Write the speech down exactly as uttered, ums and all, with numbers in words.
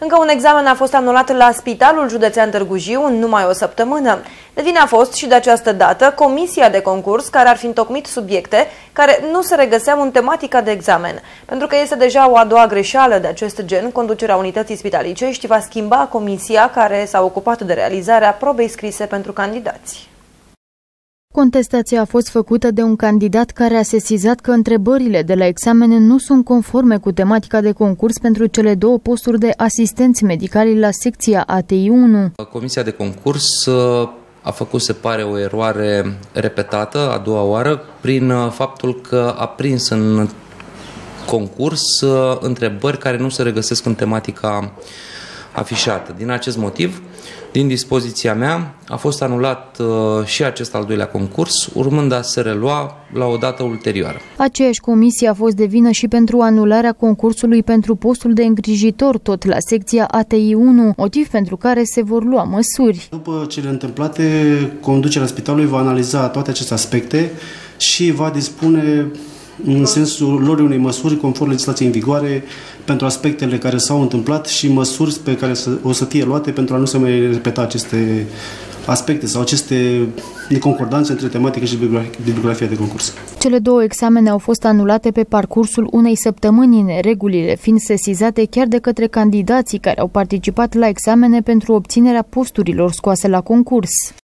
Încă un examen a fost anulat la Spitalul Județean Târgu Jiu în numai o săptămână. De vină a fost și de această dată comisia de concurs care ar fi întocmit subiecte care nu se regăseau în tematica de examen. Pentru că este deja o a doua greșeală de acest gen, conducerea unității spitalicești va schimba comisia care s-a ocupat de realizarea probei scrise pentru candidați. Contestația a fost făcută de un candidat care a sesizat că întrebările de la examene nu sunt conforme cu tematica de concurs pentru cele două posturi de asistenți medicali la secția A T I unu. Comisia de concurs a făcut, se pare, o eroare repetată, a doua oară, prin faptul că a prins în concurs întrebări care nu se regăsesc în tematica afișată. Din acest motiv, din dispoziția mea, a fost anulat uh, și acest al doilea concurs, urmând a se relua la o dată ulterioară. Aceeași comisie a fost de vină și pentru anularea concursului pentru postul de îngrijitor, tot la secția A T I unu, motiv pentru care se vor lua măsuri. După cele întâmplate, conducerea spitalului va analiza toate aceste aspecte și va dispune în sensul lor unei măsuri conform legislației în vigoare pentru aspectele care s-au întâmplat și măsuri pe care o să fie luate pentru a nu se mai repeta aceste aspecte sau aceste neconcordanțe între tematică și bibliografia de concurs. Cele două examene au fost anulate pe parcursul unei săptămâni, neregulile fiind sesizate chiar de către candidații care au participat la examene pentru obținerea posturilor scoase la concurs.